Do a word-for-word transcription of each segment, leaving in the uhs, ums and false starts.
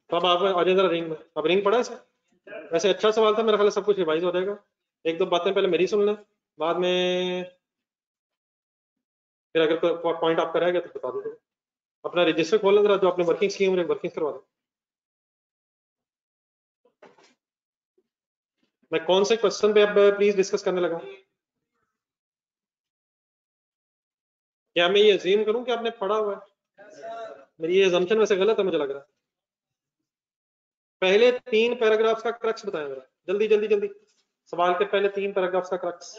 तो अब आप आ जाए जरा रिंग में। अब रिंग पड़ा है सर? वैसे अच्छा सवाल था, मेरा ख्याल सब कुछ रिवाइज हो जाएगा। एक दो बातें पहले मेरी सुन लें, बाद में फिर अगर कोई पॉइंट आपका रह गया तो बता दीजिए। अपना रजिस्टर खोल लें जरा, जो आपने वर्किंग की है वर्किंग करवा दें। मैं कौन से क्वेश्चन पे अब प्लीज डिस्कस करने लगा हूँ? क्या मैं ये अजीम करूं कि आपने पढ़ा हुआ है? मेरी ये अजम्पशन वैसे गलत है मुझे लग रहा है। पहले तीन पैराग्राफ्स का क्रक्स बताएं जरा, जल्दी जल्दी जल्दी। सवाल के पहले तीन पैराग्राफ्स का क्रक्स।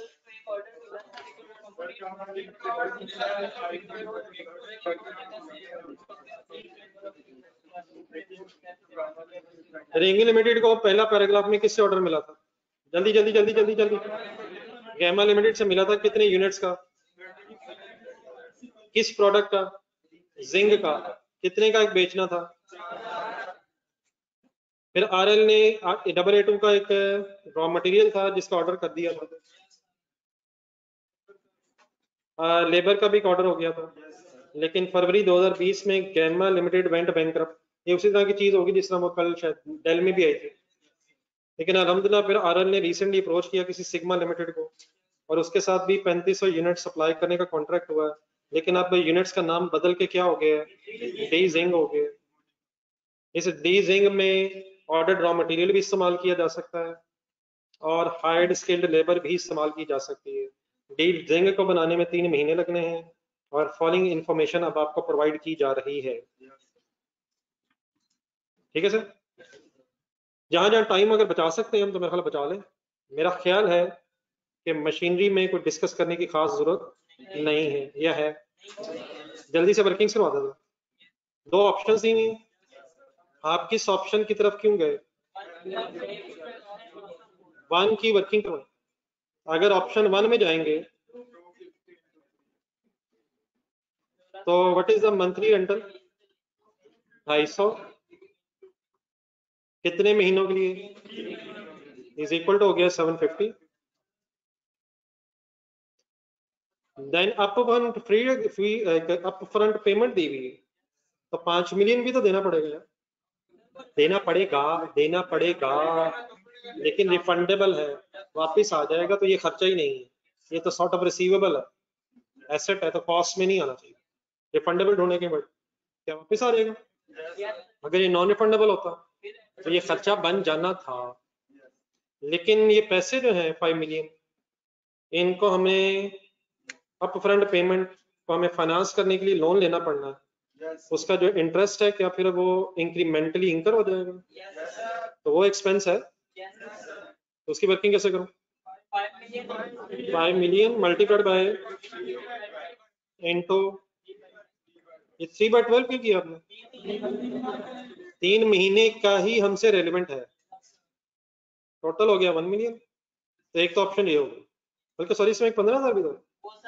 रेंगी लिमिटेड को पहला पैराग्राफ में किससे ऑर्डर मिला था? जल्दी जल्दी जल्दी जल्दी जल्दी। गैमा लिमिटेड से मिला था। कितने यूनिट्स का? किस प्रोडक्ट का? जिंक का। कितने का एक बेचना था? फिर आरएल ने डबल ए टू का एक रॉ मटेरियल था जिसका ऑर्डर कर दिया था। आ, लेबर का भी ऑर्डर हो गया था, लेकिन फरवरी दो हज़ार बीस में गैमा लिमिटेड वेंट बैंकरप्ट। ये उसी तरह की चीज होगी जिस तरह वो कल शायद डेल में भी आई थी। लेकिन अलहमदुलिल्लाह फिर आरएल ने रिसेंटली अप्रोच किया किसी सिग्मा लिमिटेड को, और उसके साथ भी पैंतीस सौ यूनिट सप्लाई करने का कॉन्ट्रैक्ट हुआ है। लेकिन अब यूनिट्स का नाम बदल के क्या हो गया है? डी जिंग हो गया। इस डी जिंग में ऑर्डर्ड रॉ मटेरियल भी इस्तेमाल किया जा सकता है और हायर्ड स्किल्ड लेबर भी इस्तेमाल की जा सकती है। डी जिंग को बनाने में तीन महीने लगने हैं और फॉलोइंग इंफॉर्मेशन अब आपको प्रोवाइड की जा रही है। ठीक है सर? जहां जहां टाइम अगर बचा सकते हैं हम तो मेरा ख्याल बचा लें। मेरा ख्याल है कि मशीनरी में कोई डिस्कस करने की खास जरूरत नहीं है, यह है। जल्दी से वर्किंग करवा दो। दो ऑप्शन ही नहीं, आप किस ऑप्शन की तरफ क्यों गए? वन की वर्किंग करवाएं। अगर ऑप्शन वन में जाएंगे तो what is the monthly rental? ढाई सौ। कितने महीनों के लिए? इज इक्वल टू हो गया seven fifty. Then up front free free up front payment दी हुई है, तो पांच मिलियन भी तो देना पड़ेगा यार। देना पड़ेगा, देना पड़ेगा, लेकिन रिफंडेबल है, वापिस आ जाएगा, तो ये खर्चा ही नहीं है। ये तो सॉर्ट ऑफ रिसीवेबल है, एसेट है, तो कॉस्ट में नहीं आना चाहिए। रिफंडेबल ढूंढने के बाद क्या वापिस आ जाएगा? अगर ये नॉन रिफंडेबल होता तो ये खर्चा बन जाना था। लेकिन ये पैसे जो हैं फाइव मिलियन, इनको हमें अप फ्रंट पेमेंट को हमें फाइनेंस करने के लिए लोन लेना पड़ना है। उसका जो इंटरेस्ट है क्या फिर वो इंक्रीमेंटली इंकर हो जाएगा? तो वो एक्सपेंस है, तो उसकी वर्किंग कैसे करूं? Five million multiplied by into ये थ्री बाय ट्वेल्व क्यों किया आपने? तीन महीने का ही हमसे रेलिवेंट है, टोटल हो गया वन मिलियन। तो एक तो ऑप्शन ये होगा, बल्कि सॉरी इसमें पंद्रह हजार भी दो।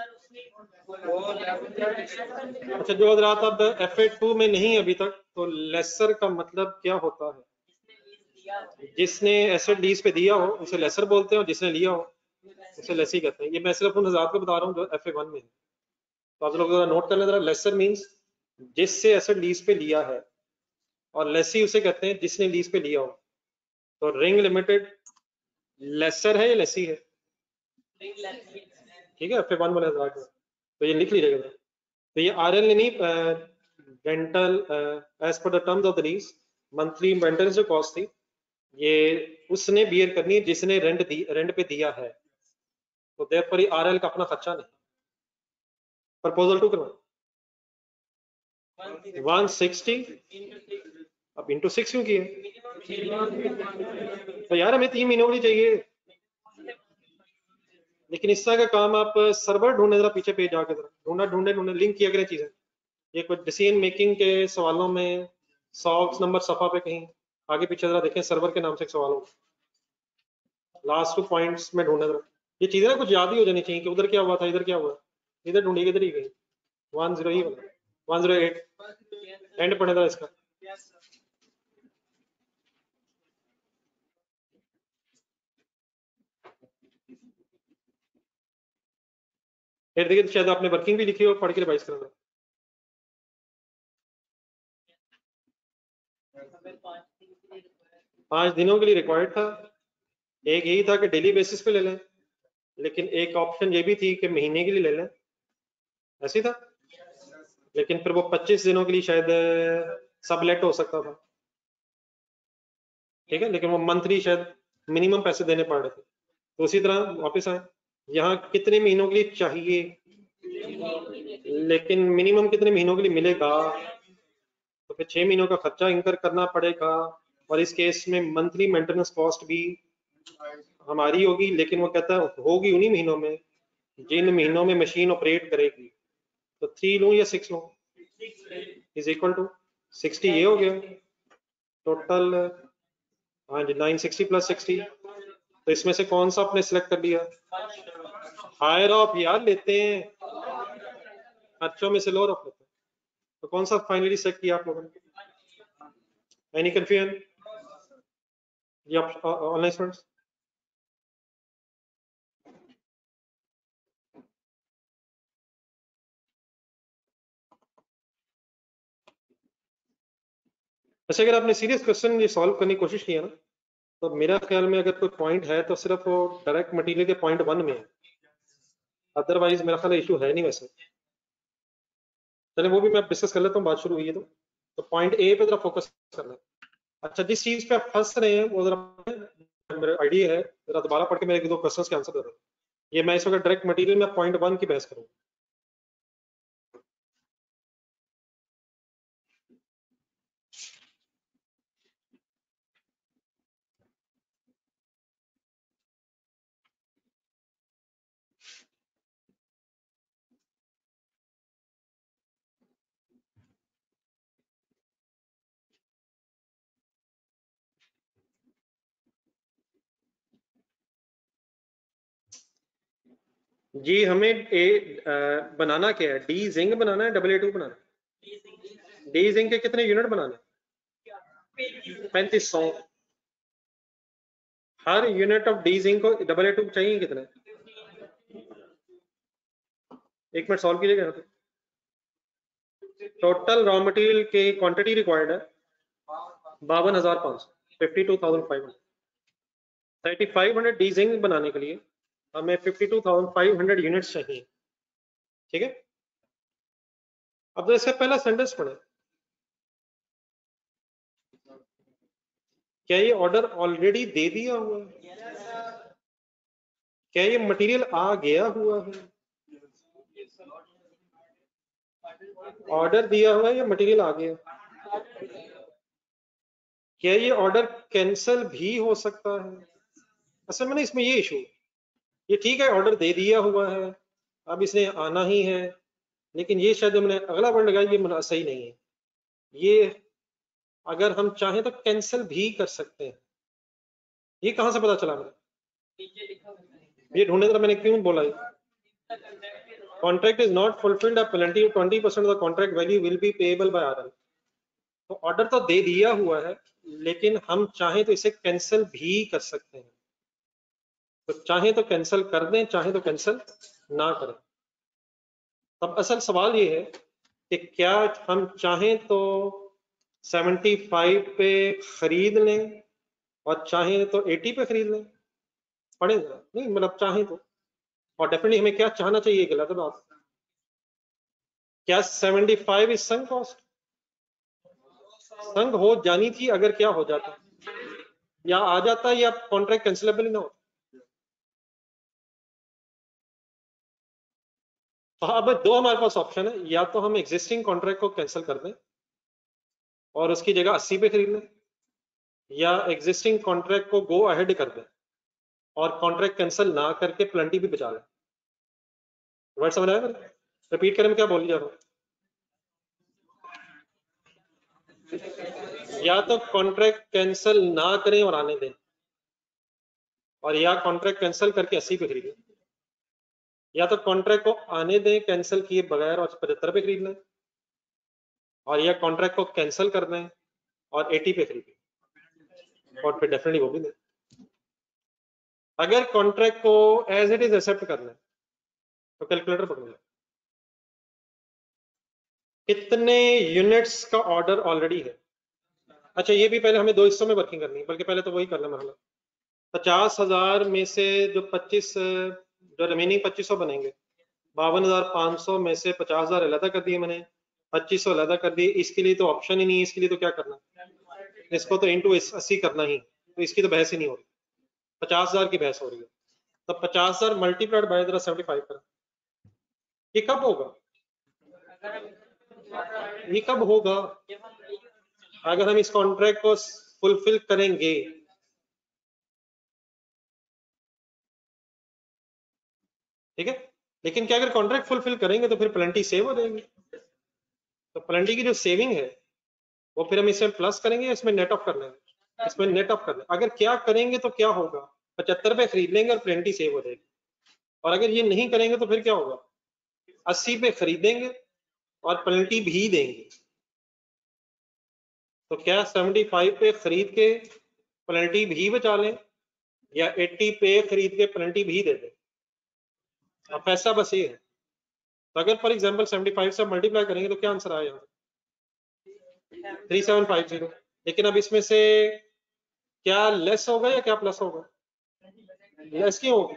अच्छा, जो हजरात अब एफ ए टू में नहीं अभी तक, तो लेसर का मतलब क्या होता है? जिसने एसेट लीज पे दिया हो उसे लेसर बोलते हैं, और जिसने लिया हो उसे लेसी कहते हैं। ये मैं सिर्फ उन हजरात को बता रहा हूँ जो एफ ए वन में है, तो आप लोग जरा नोट कर लें जरा। लेसर मीन्स जिससे एसेट लीज पे लिया है, और लेसी उसे कहते हैं जिसने लीज पे लिया हो। तो रिंग लिमिटेड लेसर है या लेसी है? ठीक है, एफ ए वन बोले हजरात को, तो ये लिख लीजिएगा। तो ये आर एल ने नहीं, rental as per the terms of the lease monthly maintenance जो कॉस्ट थी ये उसने बियर करनी है जिसने रेंट दी, रेंट पे दिया है। तो देयरफॉर आर एल का अपना खर्चा नहीं। प्रपोजल टू करवाएं। One sixty. अब इंटू सिक्स क्यों किए? तो यार हमें तीन महीनों के लिए चाहिए। लेकिन इस तरह का काम आप सर्वर ढूंढने जरा, पीछे पेज जाके जरा ढूंढना, ढूंढे ढूंढे लिंक किया करें चीजें। ये कुछ डिसीजन मेकिंग के सवालों में सौ नंबर सफा पे कहीं आगे पीछे जरा देखें, सर्वर के नाम से एक सवाल हो, लास्ट टू पॉइंट्स में ढूंढे जरा। ये चीजें ना कुछ याद ही हो जानी चाहिए कि उधर क्या हुआ था, इधर क्या हुआ, इधर ढूंढी इधर ही गई। वन जीरो ही वाला, वन जीरो एट एंड पढ़े था इसका। फिर देखिए शायद आपने वर्किंग भी लिखी हो, पढ़ के रिवाइज करना। पांच दिनों के लिए रिक्वायर्ड था। एक यही था कि डेली बेसिस पे ले लें, लेकिन एक ऑप्शन ये भी थी कि महीने के लिए ले लें, ऐसी था। लेकिन फिर वो पच्चीस दिनों के लिए शायद सबलेट हो सकता था, ठीक है, लेकिन वो मंथली शायद मिनिमम पैसे देने पड़ रहे थे। तो उसी तरह वापस आए, यहाँ कितने महीनों के लिए चाहिए, लेकिन मिनिमम कितने महीनों के लिए मिलेगा, तो फिर छह महीनों का खर्चा इंकर करना पड़ेगा। और इस केस में मंथली मेंटेनेंस कॉस्ट भी हमारी होगी, लेकिन वो कहता है होगी उन्हीं महीनों में जिन महीनों में मशीन ऑपरेट करेगी। तो थ्री लूं या सिक्स लूं, इज इक्वल टू सिक्सटी, ये हो गया टोटल। हाँ जी, नाइन सिक्सटी प्लस सिक्सटी। तो इसमें से कौन सा आपने सिलेक्ट कर लिया? हायर ऑफ यार लेते हैं, खर्चों में से लोअर ऑफ लेते हैं। तो कौन सा फाइनली सेलेक्ट किया आप लोगों ने? Any confusion? ये ऑनलाइन स्टूडेंट्स, वैसे अगर आपने सीरियस क्वेश्चन ये सॉल्व करने की कोशिश की है ना, तो मेरा ख्याल में अगर कोई पॉइंट है तो सिर्फ वो डायरेक्ट मटेरियल के पॉइंट वन में है, अदरवाइज मेरा ख्याल इशू है नहीं वैसे। चले वो भी मैं डिस्कस कर लेता हूँ, बात शुरू हुई है तो तो पॉइंट ए पे जरा फोकस करना है। अच्छा, जिस चीज पे आप फंस रहे हैं वो जरा मेरा आइडिया है, जरा दोबारा पढ़ के मेरे एक दो क्वेश्चंस के आंसर दे दो। ये मैं इस वक्त डायरेक्ट मटेरियल में पॉइंट वन की बहस करूँ। जी हमें ए आ, बनाना क्या है? डी जिंक बनाना है, डबल ए टू बनाना है? डी जिंक के कितने यूनिट बनाने? पैंतीस सौ। हर यूनिट ऑफ डी जिंक को डबल ए टू चाहिए कितने? एक मिनट सॉल्व कीजिएगा यहाँ पे। टोटल रॉ मटेरियल की क्वांटिटी रिक्वायर्ड है बावन हजार पाँच सौ, fifty two thousand five hundred. Thirty five hundred D zinc बनाने के लिए हमें fifty two thousand five hundred units चाहिए, ठीक है। अब तो इसका पहला सेंटेंस पढ़े, क्या ये ऑर्डर ऑलरेडी दे दिया हुआ है? क्या ये मटेरियल आ गया हुआ है? ऑर्डर दिया हुआ है या मटेरियल आ गया? क्या ये ऑर्डर कैंसिल भी हो सकता है? असल में ना इसमें ये इशू, ये ठीक है ऑर्डर दे दिया हुआ है, अब इसने आना ही है, लेकिन ये शायद हमने अगला वर्ड लगाया, ये सही नहीं है। ये अगर हम चाहें तो कैंसिल भी कर सकते हैं। ये कहां से पता चला मुझे? ये ढूंढने का मैंने क्यों बोला? Contract is not fulfilled, penalty twenty percent of the contract value will be payable by RL. तो ऑर्डर तो दे दिया हुआ है, लेकिन हम चाहें तो इसे कैंसिल भी कर सकते हैं। तो चाहे तो कैंसिल कर दें, चाहे तो कैंसिल ना करें। तब असल सवाल ये है कि क्या हम चाहें तो पचहत्तर पे खरीद लें और चाहें तो अस्सी पे खरीद लें? पड़ेगा नहीं, मतलब चाहें तो। और डेफिनेटली हमें क्या चाहना चाहिए, गलत बात। क्या पचहत्तर इज संक कॉस्ट? संक हो जानी थी अगर क्या हो जाता, या आ जाता, या कॉन्ट्रैक्ट कैंसिलेबल ही ना होता। तो अब दो हमारे पास ऑप्शन है, या तो हम एग्जिस्टिंग कॉन्ट्रैक्ट को कैंसिल कर दें और उसकी जगह अस्सी पे खरीद लें, या एग्जिस्टिंग कॉन्ट्रैक्ट को गो अहेड कर दें और कॉन्ट्रैक्ट कैंसिल ना करके प्लेंटी भी बचा लें। वर्ड समझ आया? रिपीट करें, मैं क्या बोल रहा हूं? या तो कॉन्ट्रैक्ट कैंसिल ना करें और आने दें, और या कॉन्ट्रैक्ट कैंसिल करके अस्सी पे खरीदें, या तो कॉन्ट्रैक्ट को आने दें कैंसिल किए बगैर और पचहत्तर पे खरीद लें, और या कॉन्ट्रैक्ट को कैंसिल कर दें और अस्सी पे खरीदें, और फिर डेफिनेटली वो भी दें। अगर कॉन्ट्रैक्ट को एज इट इज एक्सेप्ट कर लें तो कैलकुलेटर पकड़ लें, कितने यूनिट्स का ऑर्डर ऑलरेडी है? अच्छा ये भी पहले हमें दो हिस्सों में वर्किंग करनी है, बल्कि पहले तो वही करना मरहला। पचास हजार में से जो पच्चीस जो रिमेनिंग पच्चीस सौ बनेंगे, बावन हजार पाँच सौ में से पचास हजार अलहदा कर दिए मैंने, पच्चीस सौ अलहदा कर दिए। इसके लिए तो ऑप्शन ही नहीं है, इसके लिए तो क्या करना, इसको तो इंटू अस्सी करना ही, तो इसकी तो बहस ही नहीं हो रही, पचास हजार की बहस हो रही है। तो पचास हजार मल्टीप्लाइड बाय जरा सेवेंटी फाइव करा, ये कब होगा, ये कब होगा अगर हम इस कॉन्ट्रैक्ट को फुलफिल करेंगे। ठीक है, लेकिन क्या अगर कॉन्ट्रैक्ट फुलफिल करेंगे तो फिर प्लेंटी सेव हो जाएगी। तो प्लेंटी की जो सेविंग है वो फिर हम इसमें प्लस करेंगे या इसमें नेट ऑफ कर लेंगे, इसमें नेट ऑफ कर लेंगे। अगर क्या करेंगे तो क्या होगा, पचहत्तर पे खरीद लेंगे और प्लेंटी सेव हो जाएगी। और अगर ये नहीं करेंगे तो फिर क्या होगा, अस्सी पे खरीदेंगे और प्लेंटी भी देंगे। तो क्या पचहत्तर पे खरीद के प्लेंटी भी बचा लें या अस्सी पे खरीद के प्लेंटी भी दे दें। अब पैसा बस ये है। तो अगर फॉर एग्जांपल पचहत्तर से मल्टीप्लाई करेंगे तो क्या आंसर आया, थ्री सेवन फाइव जीरो। लेकिन अब इसमें से क्या लेस होगा या क्या प्लस होगा, लेस क्यों होगा,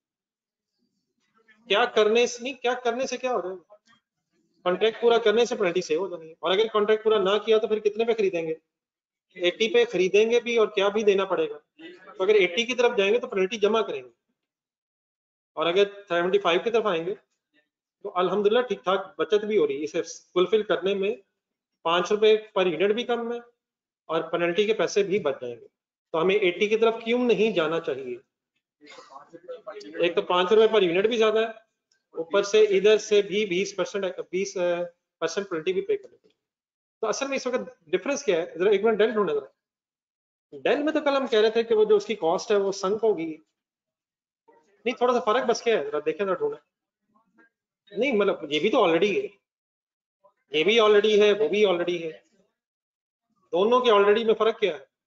क्या करने से नहीं, क्या करने से क्या हो जाएगा, कॉन्ट्रैक्ट पूरा करने से पेनल्टी सेव हो जानी है। और अगर कॉन्ट्रैक्ट पूरा ना किया तो फिर कितने पे खरीदेंगे, अस्सी पे खरीदेंगे भी और क्या भी देना पड़ेगा। तो अगर अस्सी की तरफ जाएंगे तो पेनल्टी जमा करेंगे, और अगर पचहत्तर की तरफ आएंगे तो अल्हम्दुलिल्लाह ठीक ठाक बचत भी हो रही है। इसे फुलफिल करने में पांच रुपए पर यूनिट भी कम है और पेनल्टी के पैसे भी बच जाएंगे। तो हमें अस्सी की तरफ क्यों नहीं जाना चाहिए, एक तो पांच रुपए पर यूनिट भी ज्यादा है, ऊपर से इधर से भी बीस परसेंट बीस परसेंट पेनल्टी भी पे करनी पड़ेगी। तो असल में इस वक्त डिफरेंस क्या है, जरा एक मिनट डेल ढूंढना जरा। डेल में तो कल हम कह रहे थे कि वो जो उसकी कॉस्ट है वो संक होगी, नहीं थोड़ा सा फर्क बस क्या है जरा देखें, जरा ढूंढे। नहीं मतलब ये भी तो ऑलरेडी है, ये भी ऑलरेडी है, वो भी ऑलरेडी है, दोनों के ऑलरेडी में फर्क क्या है,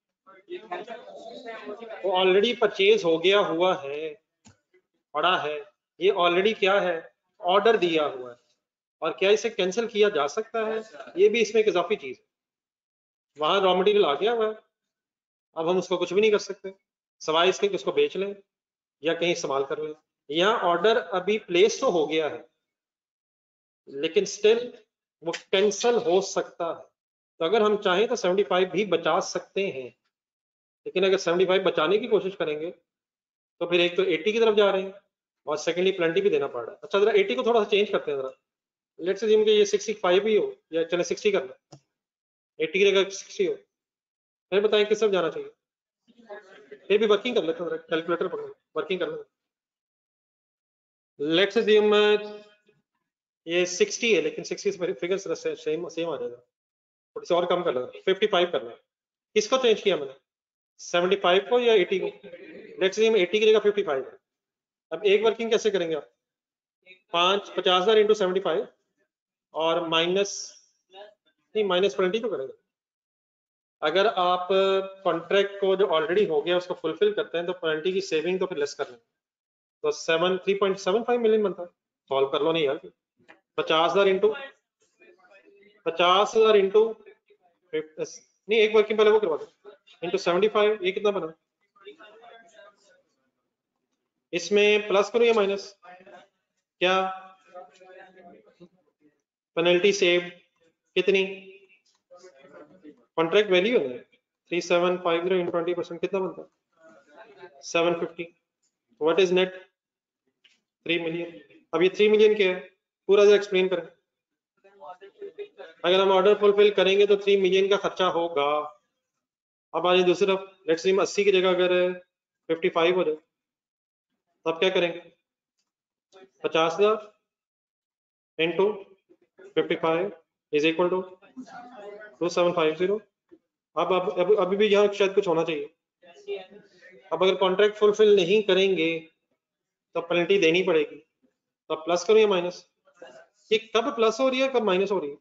वो ऑलरेडी परचेज हो गया हुआ है, पड़ा है, ये ऑलरेडी क्या है, ऑर्डर दिया हुआ है। और क्या इसे कैंसिल किया जा सकता है, ये भी इसमें एक इजाफी चीज है। वहां रॉ मटेरियल आ गया हुआ है, अब हम उसको कुछ भी नहीं कर सकते सवाए इसके कि उसको बेच लें या कहीं इस्तेमाल कर लें। यहाँ ऑर्डर अभी प्लेस तो हो गया है लेकिन स्टिल वो कैंसिल हो सकता है। तो अगर हम चाहें तो पचहत्तर भी बचा सकते हैं, लेकिन अगर पचहत्तर बचाने की कोशिश करेंगे तो फिर एक तो अस्सी की तरफ जा रहे हैं और सेकेंडली प्लेंटी भी देना पड़ रहा है। अच्छा जरा अस्सी को थोड़ा सा चेंज करते हैं, जरा लेट्स अज्यूम कि ये पैंसठ ही हो या चले साठ कर लें, अस्सी की जगह साठ हो, फिर बताएं किस तरफ जाना चाहिए। फिर भी वर्किंग कर लेते हैं, कैलकुलेटर पकड़ वर्किंग कर लेते। लेट्स अज्यूम ये साठ है लेकिन साठ से मेरी फिगर सेम सेम आ जाएगा, थोड़ी सी और कम कर लेते, पचपन करना है। किसको चेंज किया मैंने, पचहत्तर को या अस्सी को, लेट्स अज्यूम अस्सी की जगह पचपन है। अब एक वर्किंग कैसे करेंगे आप, पांच पचास हजार इंटू सेवेंटी फाइव और माइनस नहीं माइनस ट्वेंटी तो करेंगे। अगर आप कॉन्ट्रैक्ट को जो ऑलरेडी हो गया उसको फुलफिल करते हैं तो पेनल्टी की सेविंग तो फिर लेस कर लेंगे, तो seven three point seven five million बनता है। सॉल्व कर लो नहीं यार, पचास हजार इंटू पचास हजार इंटू नहीं एक वर्किंग पहले वो करवा दो इंटू सेवेंटी फाइव, ये कितना बना, इसमें प्लस करूं या माइनस, क्या पेनल्टी सेव कितनी, कॉन्ट्रैक्ट वैल्यू है three seven five zero in twenty percent कितना बनता है seven fifty, what is net three million. अब ये थ्री मिलियन क्या है, पूरा जरा एक्सप्लेन करें। अगर हम ऑर्डर फुलफिल करेंगे तो थ्री मिलियन का खर्चा होगा। अब आ जाए दूसरी तरफ, लेट्स से अस्सी की जगह अगर पचपन हो जाए तब क्या करेंगे, पचास हजार into fifty five is equal to two seven five zero. अब अब अब अभी भी यहाँ शायद कुछ होना चाहिए। अब अगर कॉन्ट्रैक्ट फुलफिल नहीं करेंगे तो पेनल्टी देनी पड़ेगी, तो प्लस करो या माइनस, ये कब प्लस हो रही है कब माइनस हो रही है,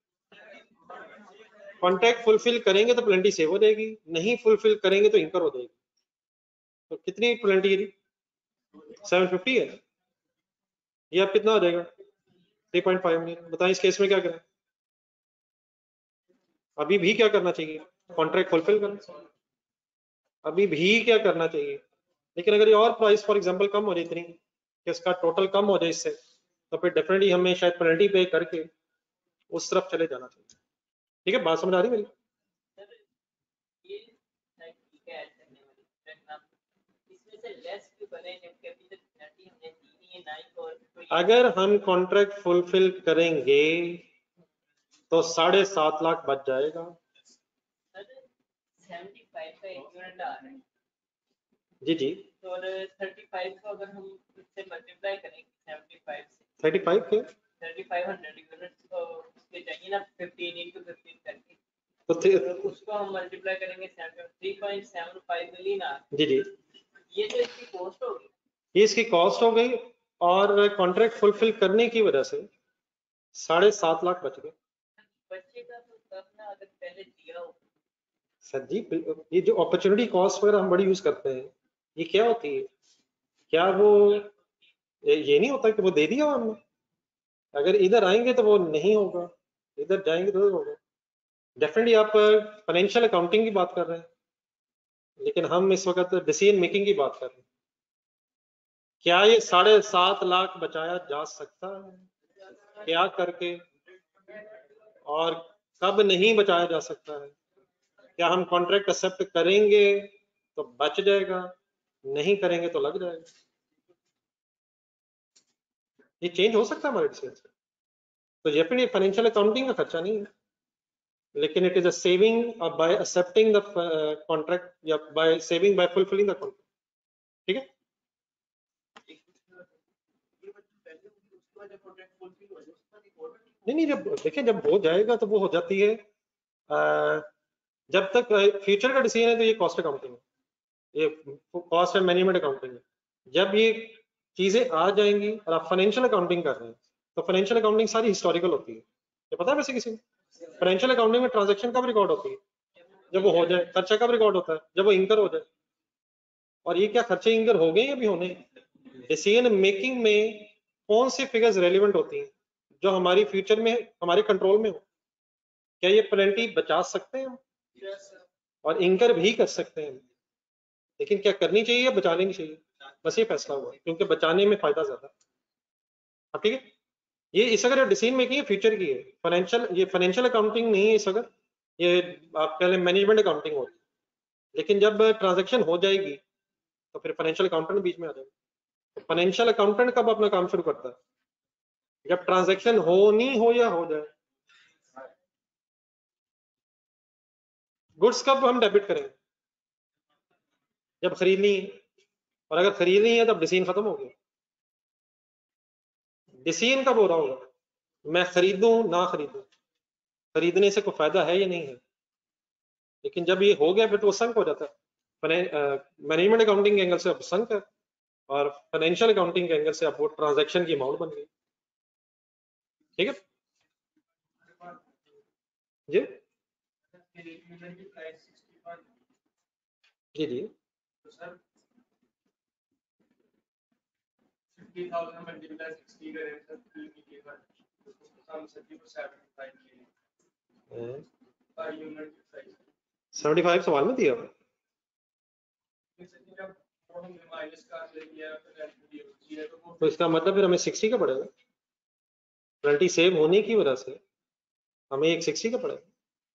कॉन्ट्रैक्ट फुलफिल करेंगे तो पेनल्टी सेव हो जाएगी, नहीं फुलफिल करेंगे तो इनकर हो जाएगी। तो कितनी पेनल्टी है, सेवन फिफ्टी है, ये अब कितना हो जाएगा थ्री पॉइंट फाइव मिलियन। बताएं इस केस में क्या करें, अभी भी क्या करना चाहिए, कॉन्ट्रैक्ट फुलफिल करना। अभी भी क्या करना चाहिए, लेकिन अगर ये और प्राइस फॉर एग्जांपल कम हो जाए इतनी कि इसका टोटल कम हो जाए इससे, तो फिर डेफिनेटली हमें शायद पेनल्टी पे करके उस तरफ चले जाना चाहिए। ठीक है, बात समझ आ रही मेरी? अगर हम कॉन्ट्रैक्ट फुलफिल करेंगे तो साढ़े सात लाख बच जाएगा। जी जी, तो थर्टी फाइव को अगर हम इससे मल्टीप्लाई करें सेवेंटी फाइव से, थर्टी फाइव के थर्टी फाइव हंड्रेड यूनिट्स तो उसके चाहिए ना फिफ्टीन इंटू फिफ्टीन करके, तो तो उसको हम मल्टीप्लाई करेंगे three point seven five million आ। जी जी, ये तो इसकी कॉस्ट होगी, ये इसकी कॉस्ट हो गई, और कॉन्ट्रैक्ट फुलफिल करने की वजह से साढ़े सात लाख बच गए। बचेगा तो तब ना अगर पहले दिया हो। सर जी, ये जो अपॉर्चुनिटी कॉस्ट वगैरह हम बड़ी यूज करते हैं, ये क्या होती है? क्या वो ये नहीं होता कि वो दे दिया हमने, अगर इधर आएंगे तो वो नहीं होगा, इधर जाएंगे तो होगा। डेफिनेटली आप फाइनेंशियल अकाउंटिंग की बात कर रहे हैं, लेकिन हम इस वक्त डिसीजन मेकिंग की बात कर रहे हैं। क्या ये साढ़े सात लाख बचाया जा सकता है? क्या करके, और कब नहीं बचाया जा सकता है? क्या हम कॉन्ट्रैक्ट एक्सेप्ट करेंगे तो बच जाएगा, नहीं करेंगे तो लग जाएगा? ये चेंज हो सकता है हमारे डिसीजन से। तो डेफिनेटली फाइनेंशियल अकाउंटिंग का खर्चा नहीं है, लेकिन it is a saving by accepting the contract या by saving by fulfilling the contract. ठीक है, नहीं नहीं, जब देखिए जब हो जाएगा तो वो हो जाती है। आ, जब तक फ्यूचर का डिसीजन है तो ये कॉस्ट अकाउंटिंग है, ये कॉस्ट एंड मैनेजमेंट अकाउंटिंग है। जब ये चीजें आ जाएंगी और आप फाइनेंशियल अकाउंटिंग कर रहे हैं, तो फाइनेंशियल अकाउंटिंग सारी हिस्टोरिकल होती है। ये पता है वैसे किसी को? फाइनेंशियल अकाउंटिंग में ट्रांजेक्शन कब रिकॉर्ड होती है? जब वो हो जाए। खर्चा कब रिकॉर्ड होता है? जब वो इंकर हो जाए। और ये क्या खर्चे इंकर हो गए या भी होने? डिसीजन मेकिंग में कौन सी फिगर्स रेलिवेंट होती हैं जो हमारी फ्यूचर में हमारे कंट्रोल में हो? क्या ये पेनल्टी बचा सकते हैं हम, और इंकर भी कर सकते हैं, लेकिन क्या करनी चाहिए या बचा लेनी चाहिए? बस ये फैसला हुआ, क्योंकि बचाने में फायदा ज्यादा। ठीक है, ये इस अगर डिसीजन मेकिंग है फ्यूचर की है, फाइनेंशियल ये फाइनेंशियल अकाउंटिंग नहीं है इस अगर, ये आप कह लें मैनेजमेंट अकाउंटिंग होती है। लेकिन जब ट्रांजेक्शन हो जाएगी तो फिर फाइनेंशियल अकाउंटेंट बीच में आ जाएगा। फाइनेंशियल अकाउंटेंट कब अपना काम शुरू करता है? जब ट्रांजेक्शन होनी हो या हो जाए। गुड्स कब हम डेबिट करेंगे? जब खरीदनी है, और अगर खरीदनी है तब डिसीजन खत्म हो गया। डिसीजन कब हो रहा होगा? मैं खरीदूं ना खरीदूं, खरीदने से कोई फायदा है या नहीं है। लेकिन जब ये हो गया फिर तो वो संक हो जाता है। मैनेजमेंट अकाउंटिंग के एंगल से अब संक है, और फाइनेंशियल अकाउंटिंग के एंगल से अब वो ट्रांजैक्शन की अमाउंट बन गई। ठीक है जी जी जी, सेवेंटी फाइव सवाल में दिया। तो इसका मतलब फिर हमें सिक्सटी का पड़ेगा। ट्वेंटी सेव होने की वजह से हमें एक सिक्सटी का पड़ेगा।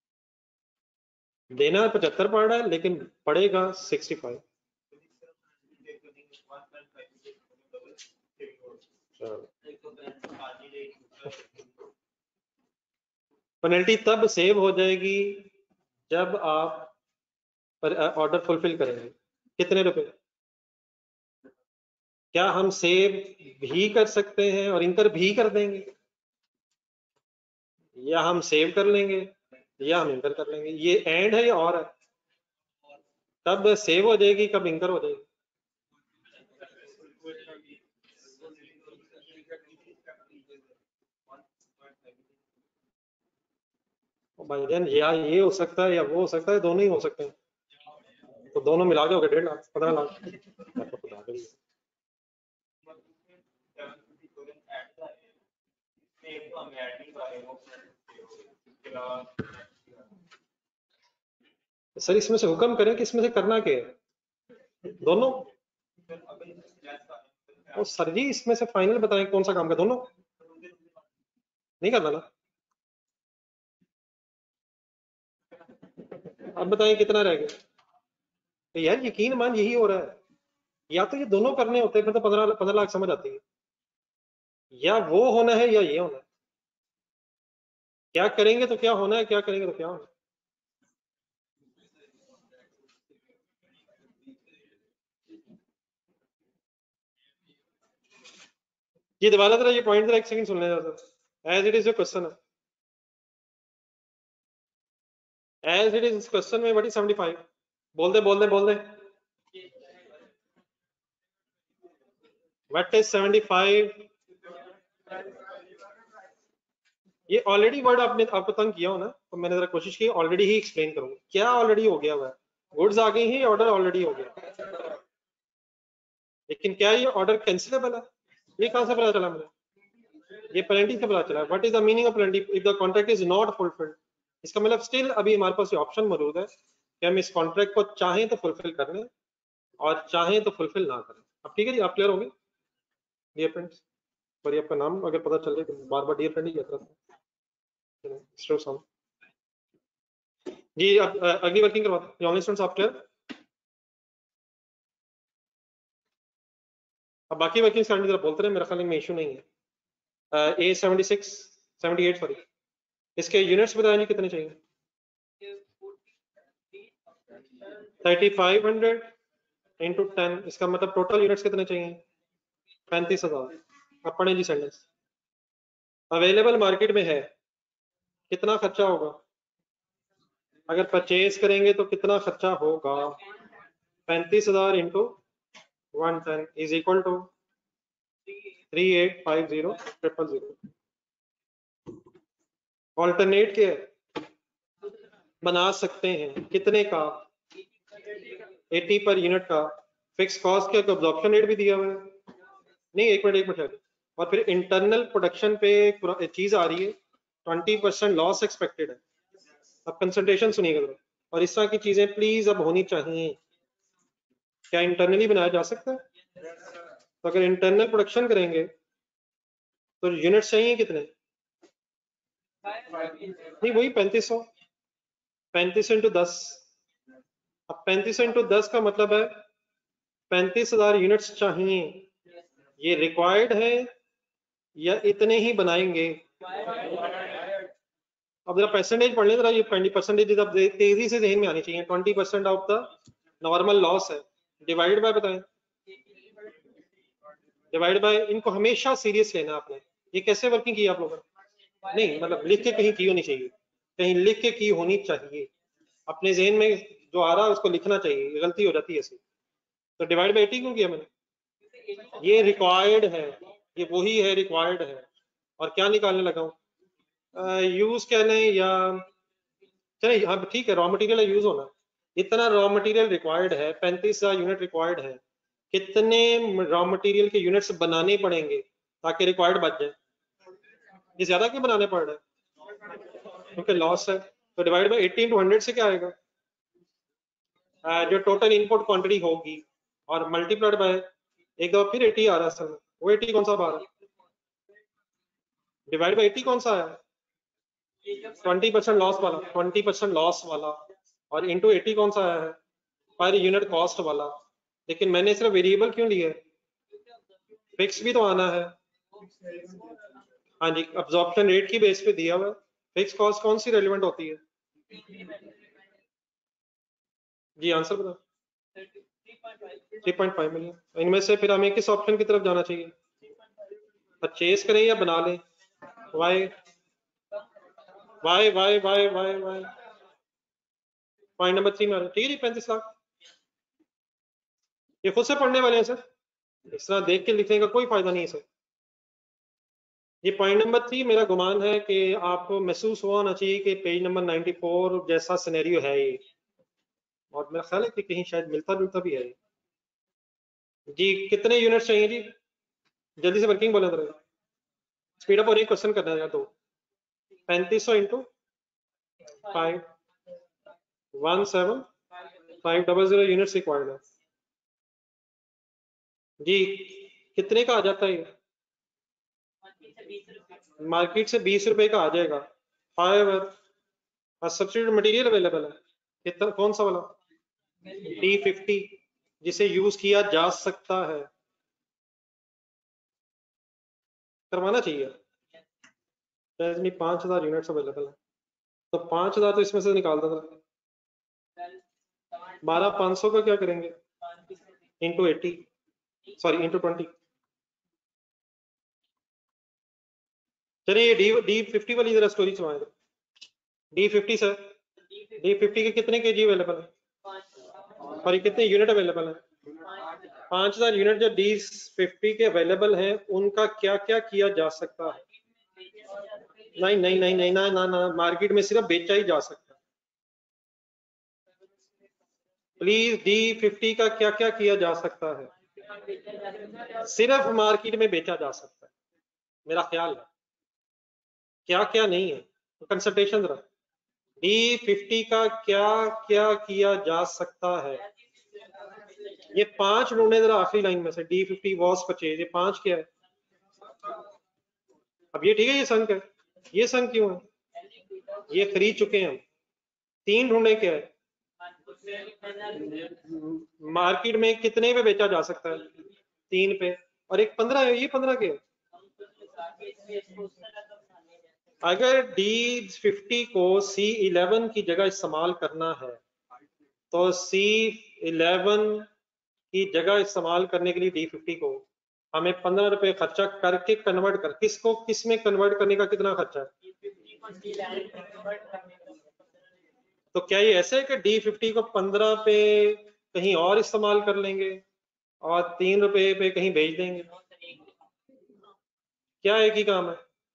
देना पचहत्तर पड़ रहा है लेकिन पड़ेगा सिक्सटी फाइव। पेनल्टी तब सेव हो जाएगी जब आप ऑर्डर फुलफिल करेंगे। कितने रुपए? क्या हम सेव भी कर सकते हैं और इनकर भी कर देंगे, या हम सेव कर लेंगे या हम इंकर कर लेंगे? ये एंड है या और है? तब सेव हो जाएगी, कब इंकर हो जाएगी? भाईजान या ये हो सकता है या वो हो सकता है, दोनों ही हो सकते हैं। तो दोनों मिला के हो गए डेढ़ लाख पंद्रह लाख। आपको बता देंगे। सर इसमें से हुक्म करें कि इसमें से करना क्या है? दोनों। ओ सर जी इसमें से फाइनल बताएं कौन सा काम का, दोनों नहीं करना ना। अब बताएं कितना रह गया। तो यार यकीन मान यही हो रहा है, या तो ये दोनों करने होते हैं फिर तो पंद्रह पंद्रह लाख समझ आती है, या वो होना है या ये होना है। क्या करेंगे तो क्या होना है, क्या करेंगे तो क्या होना है। ये दोबारा जरा ये पॉइंट जरा एक सेकंड सुन लेना सर। एज इट इज जो क्वेश्चन है, एज इट इज इस क्वेश्चन में बड़ी सेवेंटी फाइव। बोल दे बोल दे बोल दे। What is seventy five? ये ऑलरेडी वर्ड आपने आपको तंग किया हो ना, तो मैंने जरा कोशिश की ऑलरेडी ही एक्सप्लेन करूँ क्या ऑलरेडी हो गया हुआ है। गुड्स आ गई ही, ऑर्डर ऑलरेडी हो गया, लेकिन क्या ये ऑर्डर कैंसिलेबल है? ये कहां से पता चला मुझे? ये पेनल्टी से पता चला। What is the meaning of penalty? If the contract is not fulfilled, इसका मतलब स्टिल अभी हमारे पास ये ऑप्शन मौजूद है कि हम इस कॉन्ट्रैक्ट को चाहें तो फुलफिल कर लें और चाहें तो फुलफिल ना करें। अब ठीक है जी, आप क्लियर होंगे डियर फ्रेंड्स? सॉरी आपका नाम अगर पता चल जाए तो बार बार डियर फ्रेंड ही कहता था जी। अब अ, अगली वर्किंग करवाते हैं। ऑनलाइन स्टूडेंट्स आप क्लियर? अब बाकी वर्किंग स्टैंडर्ड जरा बोलते रहे, मेरा ख्याल में इशू नहीं है। A seventy six seventy eight sorry, इसके यूनिट्स बताएं जी कितने चाहिए? Thirty five hundred into ten, इसका मतलब टोटल यूनिट्स कितने चाहिए? पैंतीस हजार। अब पढ़े जी सेंटेंस। अवेलेबल मार्केट में है, कितना खर्चा होगा? अगर परचेज करेंगे तो कितना खर्चा होगा? पैंतीस हजार into one ten is equal to three eight five zero triple zero. Alternate के बना सकते हैं कितने का? अस्सी पर यूनिट का। फिक्स कॉस्ट के अब्जॉर्प्शन रेट भी दिया हुआ है। नहीं एक मिनट एक मिनट। और फिर इंटरनल प्रोडक्शन पे एक चीज आ रही है, ट्वेंटी परसेंट लॉस एक्सपेक्टेड है। अब कंसंट्रेशन सुनिएगा जरा, और इस तरह की चीजें प्लीज अब होनी चाहिए। क्या इंटरनली बनाया जा सकता है? तो अगर इंटरनल प्रोडक्शन करेंगे तो यूनिट चाहिए कितने? नहीं वही पैंतीस सौ, पैंतीस इंटू दस। अब पैंतीस इंटू दस का मतलब है पैंतीस हजार यूनिट्स चाहिए। ये रिक्वायर्ड है या इतने ही बनाएंगे? अब जरा परसेंटेज पढ़ लें जरा, ये परसेंटेज तेजी से जहन में आनी चाहिए। Twenty percent of the normal loss है, डिवाइड बाय बताएं, डिवाइड बाय। इनको हमेशा सीरियस लेना आपने। ये कैसे वर्किंग की आप लोगों ने? नहीं मतलब लिख के कहीं की होनी चाहिए, कहीं लिख के की होनी चाहिए। अपने जहन में जो आ रहा है उसको लिखना चाहिए, गलती हो जाती है ऐसी। तो डिवाइड बाय एटी क्यों किया मैंने? ये रिक्वायर्ड है, ये वही है रिक्वायर्ड है। और क्या निकालने लगा हूँ? यूज कह लें या चले, हाँ ठीक है, रॉ मटेरियल यूज होना। इतना रॉ मटेरियल रिक्वायर्ड है, पैंतीस हजार यूनिट रिक्वायर्ड है। कितने रॉ मटेरियल के यूनिट्स बनाने पड़ेंगे ताकि रिक्वायर्ड बच जाए? ये ज्यादा क्यों बनाने पड़ रहे हैं? क्योंकि लॉस है। तो divide by eighty into hundred से क्या आएगा? आ, जो टोटल इनपुट क्वांटिटी होगी, और मल्टीप्लाइड बाय, एक दफा फिर एटी आ रहा है असल में। वो एटी कौन सा आ रहा है? डिवाइड बाय एटी कौन सा आया? ट्वेंटी परसेंट लॉस वाला, ट्वेंटी परसेंट लॉस वाला। और इंटू एटी कौन सा आया है? पर यूनिट कॉस्ट वाला। लेकिन मैंने सिर्फ वेरिएबल क्यों लिया है? फिक्स भी तो आना है। हाँ जी, अब्जॉर्प्शन रेट की बेस पे दिया हुआ है। फिक्स कॉस्ट कौन सी रेलिवेंट होती है? जी आंसर बताओ। Three point five million. इनमें से फिर हमें किस ऑप्शन की तरफ जाना चाहिए? परचेज करें या बना लें? Y Y Y Y Y Y point number three में आ रहा है। ठीक है जी, पैंतीस लाख। ये खुद से पढ़ने वाले हैं सर, इस तरह देख के लिखने का कोई फायदा नहीं है सर। ये पॉइंट नंबर थ्री मेरा गुमान है कि आपको महसूस हुआ होना चाहिए कि पेज नंबर नाइन्टी फोर जैसा सिनेरियो है ये, और मेरा ख्याल है कि कहीं शायद मिलता जुलता भी है जी। कितने यूनिट चाहिए जी? जल्दी से वर्किंग बोले तरह, स्पीड अप और एक क्वेश्चन करना है। दो पैंतीस सौ into five one seven five double zero units required है जी। कितने का आ जाता है? मार्केट से बीस रुपए का आ जाएगा। हाउएवर सब्सिट्यूट मटेरियल अवेलेबल है। कितना, कौन सा वाला? डी फिफ्टी, जिसे यूज किया जा सकता है। करवाना चाहिए। नहीं, पांच हजार यूनिट्स अवेलेबल है, तो पांच हजार तो इसमें से निकाल दो। बारह पांच सौ का क्या करेंगे? Into eighty, sorry into twenty. चलिए डी डी फिफ्टी वाली जरा स्टोरी चलाएं। D fifty sir, D fifty के कितने के जी अवेलेबल है, सॉरी कितने यूनिट अवेलेबल है? पांच हजार यूनिट जो डी फिफ्टी के अवेलेबल हैं, उनका क्या क्या किया जा सकता है? नहीं नहीं नहीं नहीं ना ना ना, मार्केट में सिर्फ बेचा ही जा सकता है। प्लीज, डी फिफ्टी का क्या क्या किया जा सकता है? सिर्फ मार्केट में बेचा जा सकता है, मेरा ख्याल है। क्या क्या नहीं है तो कंसल्टेशन जरा। डी फिफ्टी का क्या क्या किया जा सकता है? ये पांच ढूंढे जरा आखिरी लाइन में से। डी फिफ्टी वॉज परचेज, ये पांच क्या है? अब ये ठीक है, ये संक है। ये संक क्यों है? ये खरीद चुके हैं हम। तीन ढूंढे क्या है? मार्केट में कितने पे बेचा जा सकता है? तीन पे। और एक पंद्रह है, ये पंद्रह के। अगर डी फिफ्टी को सी इलेवन की जगह इस्तेमाल करना है, तो सी इलेवन की जगह इस्तेमाल करने के लिए डी फिफ्टी को हमें पंद्रह रुपए खर्चा करके कन्वर्ट कर, किसको किस में कन्वर्ट करने का कितना खर्चा है? तो क्या ये ऐसे है कि डी फिफ्टी को पंद्रह पे कहीं और इस्तेमाल कर लेंगे और तीन रुपए पे कहीं बेच देंगे? क्या एक ही काम है?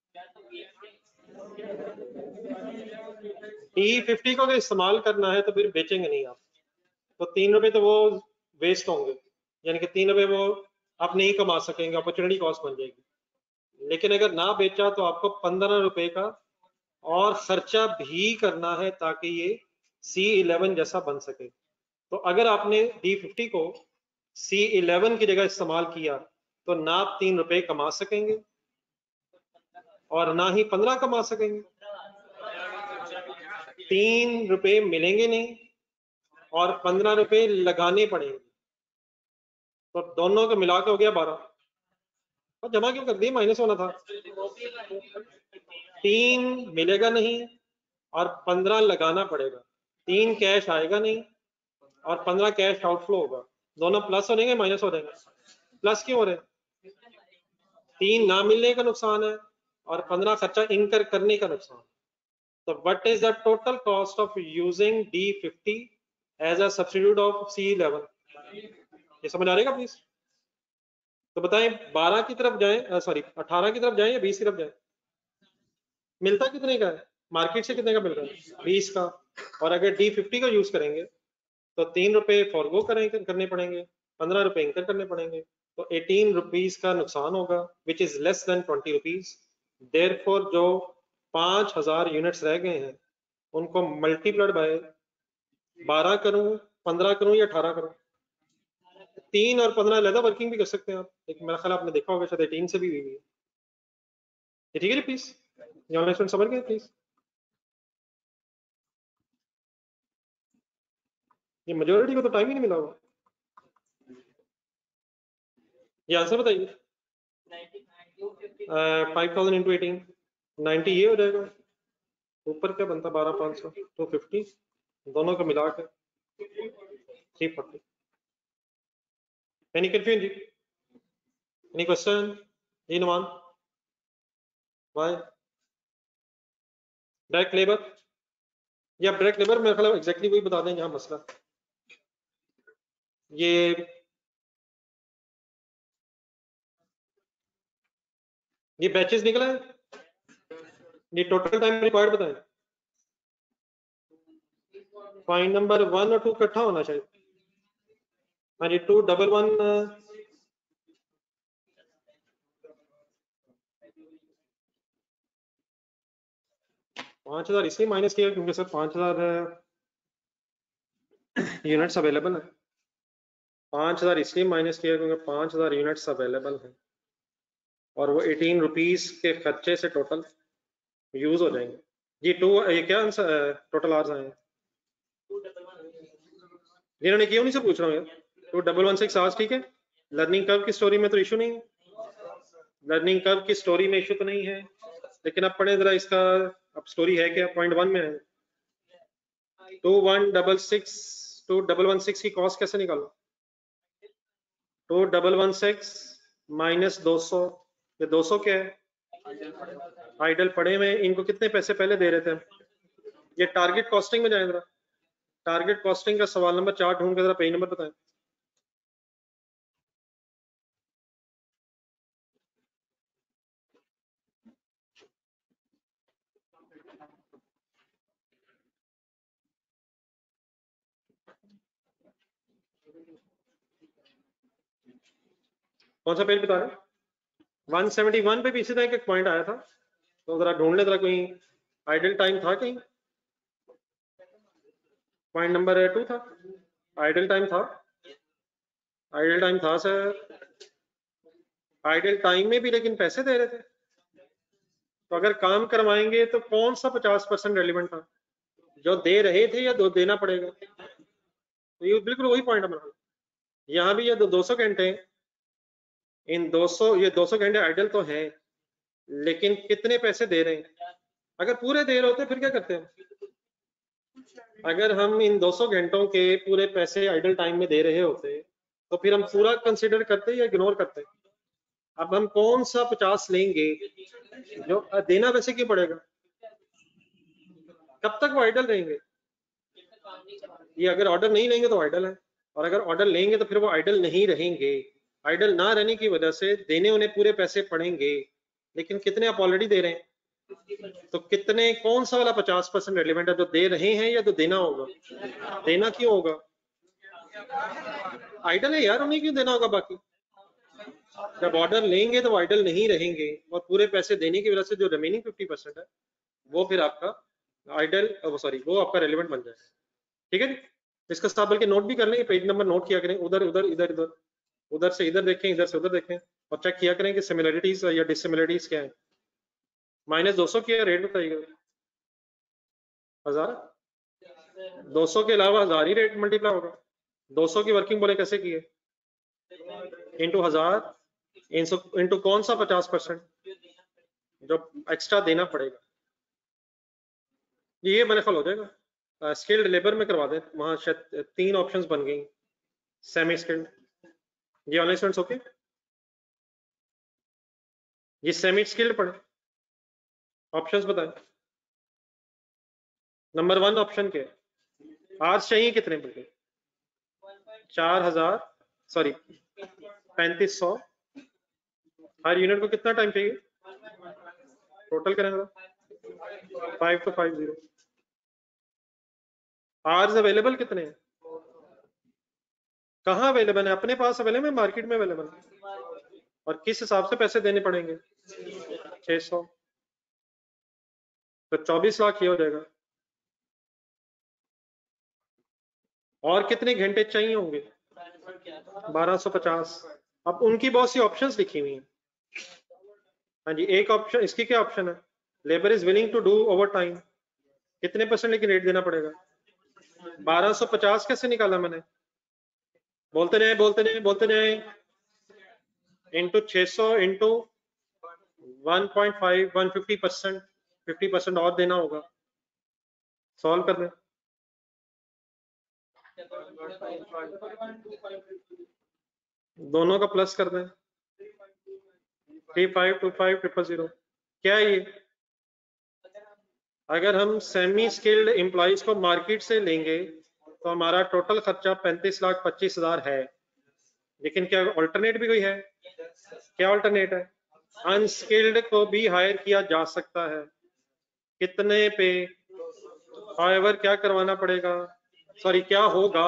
डी फिफ्टी को अगर इस्तेमाल करना है तो फिर बेचेंगे नहीं आप, तो तीन रुपए तो वो वेस्ट होंगे, यानी कि तीन रुपए वो आप नहीं कमा सकेंगे, अपॉर्चुनिटी कॉस्ट बन जाएगी। लेकिन अगर ना बेचा तो आपको पंद्रह रुपए का और खर्चा भी करना है ताकि ये सी इलेवन जैसा बन सके। तो अगर आपने डी फिफ्टी को सी इलेवन की जगह इस्तेमाल किया तो ना आप तीन रुपए कमा सकेंगे और ना ही पंद्रह कमा सकेंगे। तीन रुपए मिलेंगे नहीं और पंद्रह रुपए लगाने पड़ेंगे, तो दोनों को मिला के हो गया बारह। और जमा क्यों कर दिए, माइनस होना था। तीन मिलेगा नहीं और पंद्रह लगाना पड़ेगा। तीन कैश आएगा नहीं और पंद्रह कैश आउटफ्लो होगा। दोनों प्लस हो जाएंगे माइनस हो जाएंगे? प्लस क्यों हो रहे हैं? तीन ना मिलने का नुकसान है और पंद्रह खर्चा इनकर करने का नुकसान। तो what is the total cost of using D fifty as a substitute of C eleven? ये समझ आ रहेगा प्लीज? तो बताएं, बारह की तरफ जाएं, सॉरी अठारह की तरफ जाएं या बीस की तरफ जाएं? मिलता कितने का है मार्केट से? कितने का मिल रहा है? बीस का। और अगर डी फिफ्टी का यूज करेंगे तो तीन रुपए फॉरगो करेंगे, करने पड़ेंगे, पंद्रह रुपए इंकर करने पड़ेंगे, तो एटीन रुपीज का नुकसान होगा, which is less than twenty rupees. Therefore जो पांच हजार यूनिट्स रह गए हैं उनको मल्टीप्लाइड बाय बारह करूं, पंद्रह करूं या अठारह करूं? तीन और पंद्रह अलग वर्किंग भी कर सकते हैं आप, लेकिन मेरा ख्याल आपने देखा होगा शायद एटीन से भी हुई है। ये ठीक है प्लीज, ये ऑनलाइन स्टूडेंट समझ गए प्लीज? ये मेजोरिटी को तो टाइम ही नहीं मिला हुआ। ये आंसर बताइए। Five thousand into eighteen, ninety ये हो जाएगा। ऊपर क्या बनता? बारह पाँच सौ, टू फिफ्टी, दोनों को मिला कर थ्री फोर्टी। एनी कंफ्यूजन जी? एनी क्वेश्चन जी? नुमान भाई, डायरेक्ट लेबर या डायरेक्ट लेबर मेरे ख्याल एग्जैक्टली वही बता दें यहाँ मसला। ये ये बैचेस निकला है, ये टोटल टाइम रिक्वायर्ड बताएं। पॉइंट नंबर वन और टू इकट्ठा होना चाहिए। हाँ जी, टू डबल वन पांच हजार इसलिए माइनस किया क्योंकि सर पांच हजार यूनिट्स अवेलेबल है, पाँच हजार इसलिए माइनस किया क्योंकि पाँच हजार यूनिट्स अवेलेबल हैं और वो एटीन रुपीज के खर्चे से टोटल यूज हो जाएंगे। जी टू ये क्या आंसर टोटल आवर्स आए हैं जिन्होंने किया उन्हीं से पूछ रहा हूँ यार। Two double one six hours ठीक है। लर्निंग कर्व की स्टोरी में तो इशू नहीं है, लर्निंग कर्व की स्टोरी में इशू तो नहीं है, लेकिन अब पढ़े जरा इसका अब स्टोरी है क्या। पॉइंट वन में है two one double six two double one six की कॉस्ट कैसे निकालो। Two double one six minus दो सौ, ये दो सौ क्या है आइडल पड़े में, इनको कितने पैसे पहले दे रहे थे। ये टारगेट कॉस्टिंग में जाए जरा, टारगेट कॉस्टिंग का सवाल नंबर चार ढूंढ के जरा पेज नंबर बताएं। कौन सा पेज बता रहे हैं। वन सेवेंटी वन पे भी इसी तरह एक पॉइंट आया था, तो जरा ढूंढ ले जरा, कहीं आइडल टाइम था कहीं, पॉइंट नंबर टू था, आइडल टाइम था, आइडल टाइम था सर, आइडल टाइम में भी लेकिन पैसे दे रहे थे। तो अगर काम करवाएंगे तो कौन सा पचास परसेंट रेलिवेंट था, जो दे रहे थे या दो देना पड़ेगा। तो ये बिल्कुल वही पॉइंट बना, यहाँ भी ये दो सौ घंटे, इन दो सौ ये दो सौ घंटे आइडल तो हैं, लेकिन कितने पैसे दे रहे हैं। अगर पूरे दे रहे होते फिर क्या करते हैं, अगर हम इन दो सौ घंटों के पूरे पैसे आइडल टाइम में दे रहे होते तो फिर हम पूरा कंसिडर करते या इग्नोर करते। अब हम कौन सा पचास लेंगे जो देना वैसे क्यों पड़ेगा, कब तक वो आइडल रहेंगे। ये अगर ऑर्डर नहीं लेंगे तो आइडल है, और अगर ऑर्डर लेंगे तो फिर वो आइडल नहीं रहेंगे। आइडल ना रहने की वजह से देने उन्हें पूरे पैसे पड़ेंगे, लेकिन कितने आप ऑलरेडी दे रहे हैं। तो कितने कौन सा वाला पचास परसेंट रेलिवेंट है, जो दे रहे हैं या जो देना होगा। देना क्यों होगा, आइडल है यार, उन्हें क्यों देना होगा। बाकी जब ऑर्डर लेंगे तो आइडल नहीं रहेंगे, और पूरे पैसे देने की वजह से जो रिमेनिंग फिफ्टी परसेंट है वो फिर आपका आइडल सॉरी वो आपका रेलिवेंट बन जाएगा। ठीक है जी, इसका साथ बल्कि नोट भी कर लेंगे, पेज नंबर नोट किया करें, उधर उधर इधर इधर उधर से इधर देखें, इधर से उधर देखें, और चेक किया करें कि सिमिलरिटीज या डिसिमिलरिटीज क्या है। माइनस दो सौ किया रेट बताइएगा, हजार, दो सौ के अलावा हजार ही रेट मल्टीप्लाई होगा। दो सौ की वर्किंग बोले कैसे किए, इंटू हजार इंटू कौन सा पचास परसेंट जो एक्स्ट्रा देना पड़ेगा। ये मेरे ख्याल हो जाएगा। स्किल्ड लेबर में करवा दें, वहां शायद तीन ऑप्शंस बन गई, सेमी स्किल्ड। ये ऑनलाइन स्टूडेंट्स ओके, ये सेमी स्किल्ड पढ़े, ऑप्शंस बताएं। नंबर वन ऑप्शन के आज चाहिए कितने बजे, चार हजार सॉरी पैंतीस सौ, हर यूनिट को कितना टाइम चाहिए, टोटल करेंगे five two five zero. Hours available कितने हैं, कहाँ अवेलेबल है, अपने पास अवेलेबल है, मार्केट में अवेलेबल है, और किस हिसाब से पैसे देने पड़ेंगे, छह सौ, तो चौबीस लाख ये हो जाएगा। और कितने घंटे चाहिए होंगे, बारह सौ पचास। अब उनकी बहुत सी ऑप्शंस लिखी हुई हैं। हाँ जी, एक ऑप्शन इसकी क्या ऑप्शन है, labour is willing to do overtime, कितने परसेंट लेकिन रेट देना पड़ेगा। बारह सौ पचास कैसे निकाला मैंने, बोलते रहे बोलते रहे बोलते रहे, इंटू छह सौ into one point five, one fifty percent, fifty percent और देना होगा। सॉल्व कर दें, दोनों का प्लस कर दें, three five two five triple zero. क्या है ये, अगर हम सेमी स्किल्ड एम्प्लॉइज को मार्केट से लेंगे तो हमारा टोटल खर्चा पैंतीस लाख पच्चीस हजार है, लेकिन क्या अल्टरनेट भी कोई है, क्या अल्टरनेट है, अनस्किल्ड को भी हायर किया जा सकता है, कितने पे, हाउएवर क्या करवाना पड़ेगा, सॉरी क्या होगा,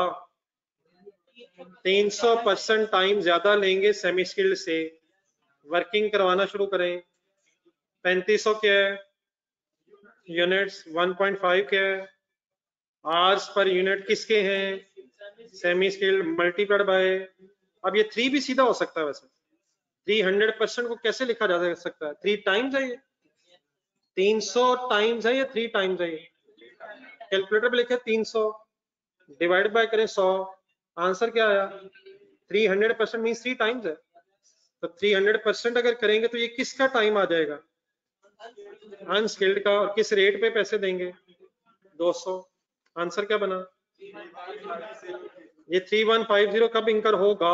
तीन सौ परसेंट टाइम ज्यादा लेंगे सेमी स्किल्ड से, वर्किंग करवाना शुरू करें, पैंतीस सौ क्या है, यूनिट्स वन पॉइंट फाइव क्या है, आवर्स पर यूनिट किसके हैं, सेमी स्किल्ड मल्टीप्लाइड बाय, अब ये थ्री भी सीधा हो सकता है वैसे, थ्री हंड्रेड परसेंट को कैसे लिखा जा सकता है, थ्री टाइम्स है ये, तीन सौ टाइम्स है ये, थ्री टाइम्स है ये, कैलकुलेटर पे लिखे तीन सौ डिवाइड बाय करें सौ, आंसर क्या आया, three hundred percent means three times है, तो थ्री हंड्रेड परसेंट अगर करेंगे तो ये किसका टाइम आ जाएगा, अनस्किल्ड का, और किस रेट पे पैसे देंगे, दो सौ, आंसर क्या बना, ये थ्री वन फाइव जीरो कब इंकर होगा,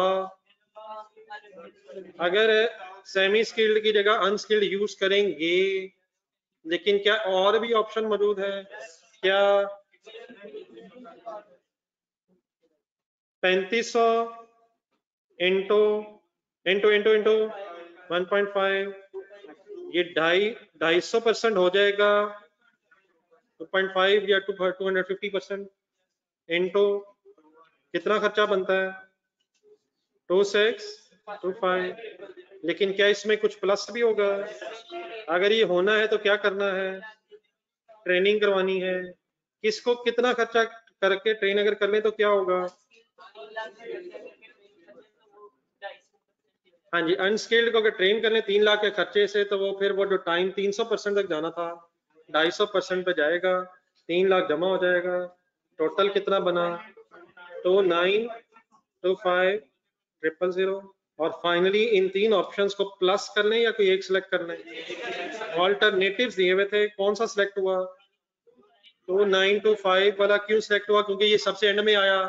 अगर सेमी स्किल्ड की जगह अनस्किल्ड यूज करेंगे, लेकिन क्या और भी ऑप्शन मौजूद है क्या, पैंतीस सौ into into into into one point five, ये ढाई ढाई सौ परसेंट हो जाएगा, टू पॉइंट फाइव या two two hundred fifty percent into कितना खर्चा बनता है, टू सिक्स टू फाइव, लेकिन क्या इसमें कुछ प्लस भी होगा, अगर ये होना है तो क्या करना है, ट्रेनिंग करवानी है, किसको कितना खर्चा करके ट्रेन अगर कर ले तो क्या होगा, हाँ जी, अनस्किल्ड को अगर ट्रेन करने तीन लाख के खर्चे से, तो वो फिर वो जो टाइम तीन सौ परसेंट तक जाना था ढाई सौ परसेंट पे जाएगा, तीन लाख जमा हो जाएगा, टोटल कितना बना, two nine two five triple zero, और फाइनली इन तीन ऑप्शंस को प्लस कर लें या कोई एक सिलेक्ट कर लें, ऑल्टरनेटिव्स दिए हुए थे, कौन सा सिलेक्ट हुआ, टू नाइन टू फाइव वाला क्यों सिलेक्ट हुआ, क्योंकि ये सबसे एंड में आया,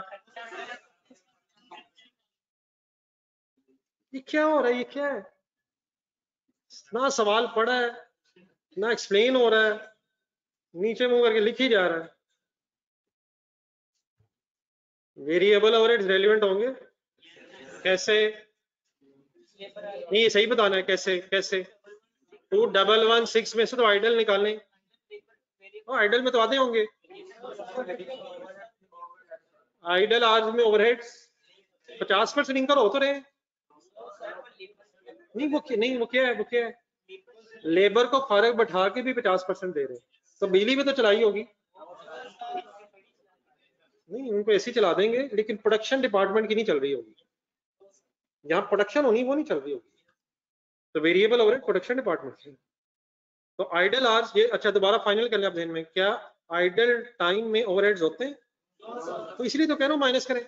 ये क्या हो रहा है, ये क्या है, ना सवाल पढ़ा है ना एक्सप्लेन हो रहा है, नीचे मुंह करके लिख ही जा रहा है, वेरिएबल ओवरहेड्स रेलेवेंट होंगे कैसे, नहीं ये सही बताना है कैसे कैसे, टू डबल वन सिक्स में से तो आइडल निकालने, आइडल में तो आते होंगे, आइडल आज में ओवरहेड्स पचास परसेंट इंकर हो तो रहे, नहीं वो नहीं वो क्या है, वो क्या है, लेबर को फर्क बैठा के भी पचास परसेंट दे रहे हैं, तो बिजली भी तो चलाई होगी, नहीं उनको ऐसी चला देंगे, लेकिन प्रोडक्शन डिपार्टमेंट की नहीं चल रही होगी, जहां प्रोडक्शन होनी वो नहीं चल रही होगी, तो वेरिएबल ओवरहेड प्रोडक्शन डिपार्टमेंट से, तो आइडल आवर्स ये, अच्छा दोबारा फाइनल कर लें आप ध्यान में, क्या आइडल टाइम में ओवरहेड्स होते हैं, तो इसलिए तो कह रहा हूं माइनस करें,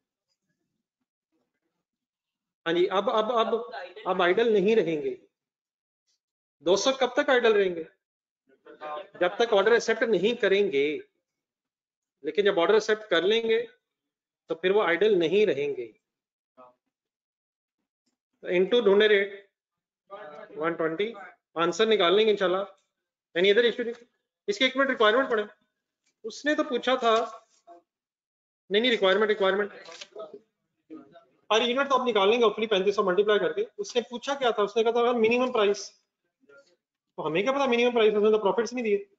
हाँ जी, अब अब अब अब आइडल नहीं रहेंगे, दो सौ कब तक आइडल रहेंगे, जब तक ऑर्डर एक्सेप्ट नहीं करेंगे, लेकिन जब ऑर्डर एक्सेप्ट कर लेंगे तो फिर वो आइडल नहीं रहेंगे, इनटू ढूंढे रेट वन ट्वेंटी, आंसर निकाल लेंगे इंशाल्लाह, एनी अदर इशू, इसकी एक मिनट रिक्वायरमेंट पढ़े, उसने तो पूछा था, नहीं नहीं रिक्वायरमेंट रिक्वायरमेंट पर यूनिट तो आप निकाल लेंगे अपनी पैंतीस सौ मल्टीप्लाई करके, उसने पूछा क्या था, उसने कहा था मिनिमम प्राइस, तो हमें क्या पता मिनिमम प्राइस, उसने तो प्रॉफिट्स नहीं दिए,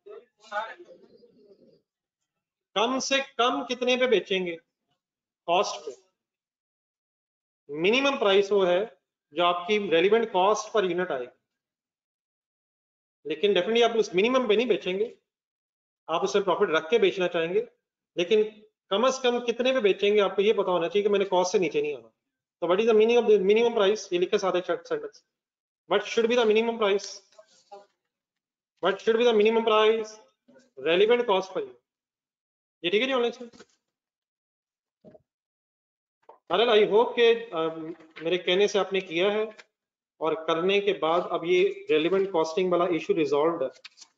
कम से कम कितने पे बेचेंगे, कॉस्ट पे, मिनिमम प्राइस वो है जो आपकी रेलिवेंट कॉस्ट पर यूनिट आएगी, लेकिन डेफिनेटली आप उस मिनिमम पे नहीं बेचेंगे, आप उससे प्रॉफिट रख के बेचना चाहेंगे, लेकिन कम से कम कितने पे बेचेंगे आपको ये पता होना चाहिए कि मैंने कॉस्ट से नीचे नहीं आना, तो what is the meaning of the minimum price, ये लिखे सारे sentence, what should be the minimum price, what should be the minimum price, relevant cost पर, ये ठीक है जी ऑनलाइन से, अरे आई होप के मेरे कहने से आपने किया है, और करने के बाद अब ये रेलिवेंट कॉस्टिंग वाला इशू रिजॉल्व है,